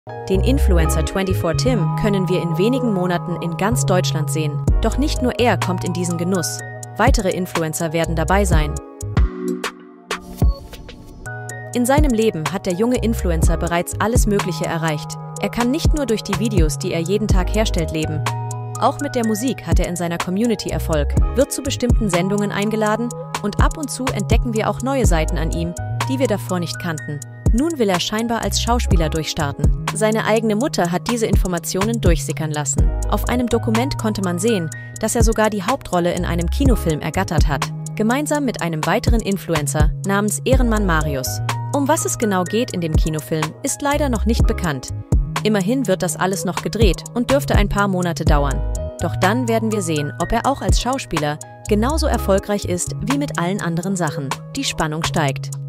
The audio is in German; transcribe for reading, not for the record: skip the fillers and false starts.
Den Influencer 24Tim können wir in wenigen Monaten in ganz Deutschland sehen. Doch nicht nur er kommt in diesen Genuss. Weitere Influencer werden dabei sein. In seinem Leben hat der junge Influencer bereits alles Mögliche erreicht. Er kann nicht nur durch die Videos, die er jeden Tag herstellt, leben. Auch mit der Musik hat er in seiner Community Erfolg, wird zu bestimmten Sendungen eingeladen und ab und zu entdecken wir auch neue Seiten an ihm, die wir davor nicht kannten. Nun will er scheinbar als Schauspieler durchstarten. Seine eigene Mutter hat diese Informationen durchsickern lassen. Auf einem Dokument konnte man sehen, dass er sogar die Hauptrolle in einem Kinofilm ergattert hat. Gemeinsam mit einem weiteren Influencer namens Ehrenmann Marius. Um was es genau geht in dem Kinofilm, ist leider noch nicht bekannt. Immerhin wird das alles noch gedreht und dürfte ein paar Monate dauern. Doch dann werden wir sehen, ob er auch als Schauspieler genauso erfolgreich ist wie mit allen anderen Sachen. Die Spannung steigt.